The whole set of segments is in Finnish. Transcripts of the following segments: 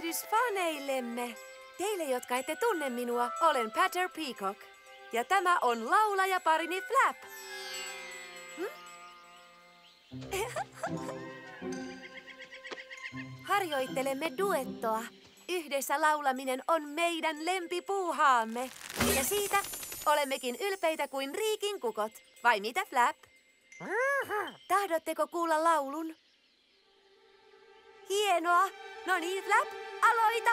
tervehdys faneillemme. Teille, jotka ette tunne minua, olen Patter Peacock. Ja tämä on laulajaparini Flap. Harjoittelemme duettoa. Yhdessä laulaminen on meidän lempipuuhaamme. Ja siitä olemmekin ylpeitä kuin Riikin kukot. Vai mitä, Flap? Tahdotteko kuulla laulun? Hienoa! No niin, Flap, aloita!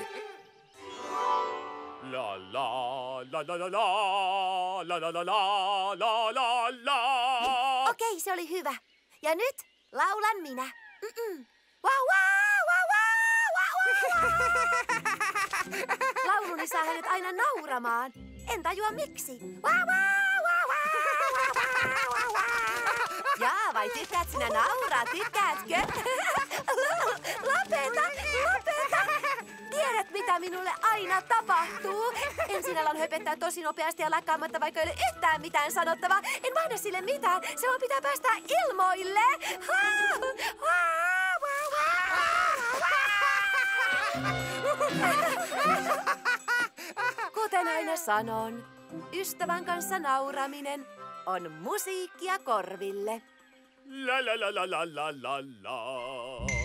La la la la la la la la la la la la. Okei, se oli hyvä. Ja nyt laulan minä. Wow, wow, wow, wow, wow, wow. Lauluni saa hänet aina nauramaan. En tajua miksi. Wow, wow, wow, wow, wow, wow. Jaa, vai tykkäät sinä nauraa? Tykkäätkö? Lopeta, lopeta! Tiedät, mitä minulle aina tapahtuu. Ensin alan höpöttää tosi nopeasti ja lakkaamatta, vaikka ei ole yhtään mitään sanottavaa. En mahda sille mitään. Se vaan pitää päästä ilmoille. Kuten aina sanon, ystävän kanssa nauraminen on musiikkia korville. La la la la la la la la.